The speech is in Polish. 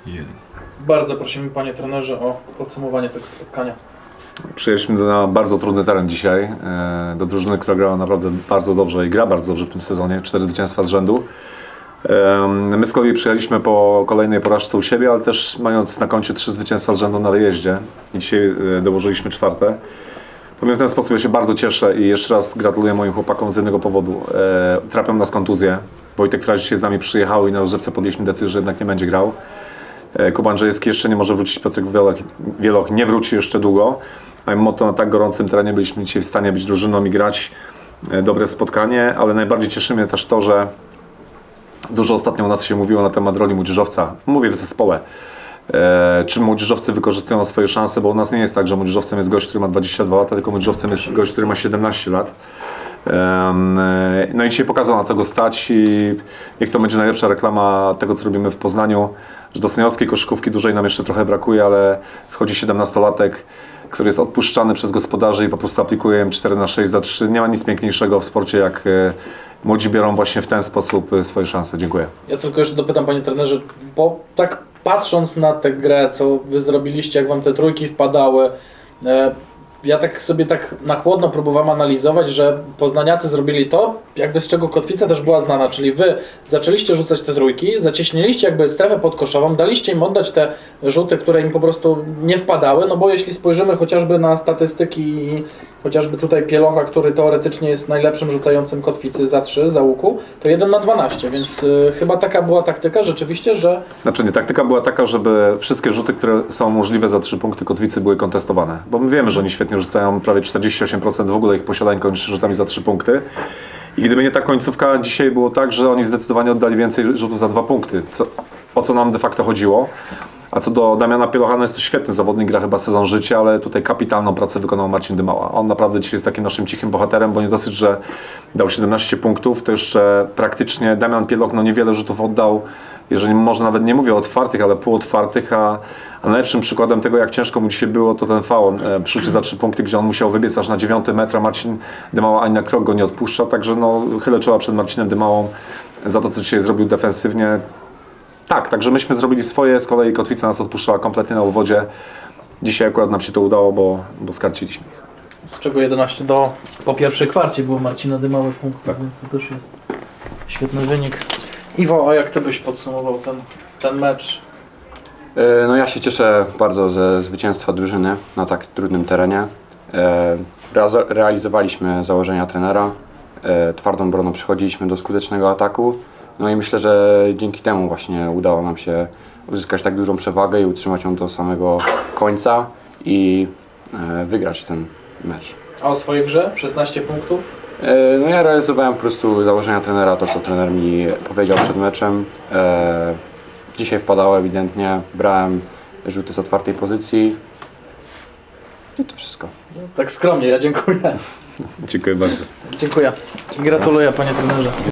1. Bardzo prosimy, panie trenerze, o podsumowanie tego spotkania. Przyjechaliśmy na bardzo trudny teren dzisiaj, do drużyny, która grała naprawdę bardzo dobrze i gra bardzo dobrze w tym sezonie, 4 zwycięstwa z rzędu. My z kolei przyjechaliśmy po kolejnej porażce u siebie, ale też mając na koncie 3 zwycięstwa z rzędu na wyjeździe i dzisiaj dołożyliśmy 4. Powiem w ten sposób, ja się bardzo cieszę i jeszcze raz gratuluję moim chłopakom z jednego powodu. Trapią nas kontuzje. Wojtek Fraś dzisiaj z nami przyjechał i na rozgrzewce podjęliśmy decyzję, że jednak nie będzie grał. Kuba Andrzejewski jeszcze nie może wrócić, Piotrek Wieloch nie wróci jeszcze długo. A mimo to na tak gorącym terenie byliśmy dzisiaj w stanie być drużyną i grać dobre spotkanie, ale najbardziej cieszy mnie też to, że dużo ostatnio u nas się mówiło na temat roli młodzieżowca. Mówię w zespole. Czy młodzieżowcy wykorzystują swoje szanse, bo u nas nie jest tak, że młodzieżowcem jest gość, który ma 22 lata, tylko młodzieżowcem jest gość, który ma 17 lat. No i dzisiaj pokazał, na co go stać i niech to będzie najlepsza reklama tego, co robimy w Poznaniu, że do seniorskiej koszykówki dłużej nam jeszcze trochę brakuje, ale wchodzi 17-latek, który jest odpuszczany przez gospodarzy i po prostu aplikuje M4/6 za 3. Nie ma nic piękniejszego w sporcie, jak młodzi biorą właśnie w ten sposób swoje szanse. Dziękuję. Ja tylko jeszcze dopytam, panie trenerze, bo tak patrząc na tę grę, co wy zrobiliście, jak wam te trójki wpadały, ja tak sobie na chłodno próbowałem analizować, że poznaniacy zrobili to, jakby z czego Kotwica też była znana, czyli wy zaczęliście rzucać te trójki, zacieśniliście jakby strefę podkoszową, daliście im oddać te rzuty, które im po prostu nie wpadały, no bo jeśli spojrzymy chociażby na statystyki, chociażby tutaj Pielocha, który teoretycznie jest najlepszym rzucającym Kotwicy za 3, za łuku, to 1 na 12, więc chyba taka była taktyka rzeczywiście, że... Znaczy nie, taktyka była taka, żeby wszystkie rzuty, które są możliwe za 3 punkty Kotwicy, były kontestowane, bo my wiemy, że oni świetnie rzucają, prawie 48% w ogóle ich posiadań kończy rzutami za 3 punkty. I gdyby nie ta końcówka, dzisiaj było tak, że oni zdecydowanie oddali więcej rzutów za 2 punkty, o co nam de facto chodziło. A co do Damiana Pielocha, no jest to świetny zawodnik, gra chyba sezon życia, ale tutaj kapitalną pracę wykonał Marcin Dymała. On naprawdę dzisiaj jest takim naszym cichym bohaterem, bo nie dosyć, że dał 17 punktów, to jeszcze praktycznie Damian Pieloch no niewiele rzutów oddał, jeżeli może nawet nie mówię o otwartych, ale półotwartych, a najlepszym przykładem tego, jak ciężko mu dzisiaj było, to ten faul przy rzucie za 3 punkty, gdzie on musiał wybiec aż na 9 metra. Marcin Dymała ani na krok go nie odpuszcza, także no chylę czoła przed Marcinem Dymałą za to, co dzisiaj zrobił defensywnie. Tak, także myśmy zrobili swoje, z kolei Kotwica nas odpuszczała kompletnie na uwodzie. Dzisiaj akurat nam się to udało, bo skarciliśmy ich. Z czego 11 po pierwszej kwarcie było Marcina Dymały punktów, tak. Więc to też jest świetny wynik. Iwo, a jak ty byś podsumował ten mecz? No ja się cieszę bardzo ze zwycięstwa drużyny na tak trudnym terenie. Realizowaliśmy założenia trenera, twardą obroną przechodziliśmy do skutecznego ataku. No i myślę, że dzięki temu właśnie udało nam się uzyskać tak dużą przewagę i utrzymać ją do samego końca i wygrać ten mecz. A o swojej grze? 16 punktów? No ja realizowałem po prostu założenia trenera, to co trener mi powiedział przed meczem. Dzisiaj wpadało ewidentnie, brałem rzuty z otwartej pozycji i to wszystko. Tak skromnie, ja dziękuję. Dziękuję bardzo. Dziękuję. Gratuluję, panie trenerze.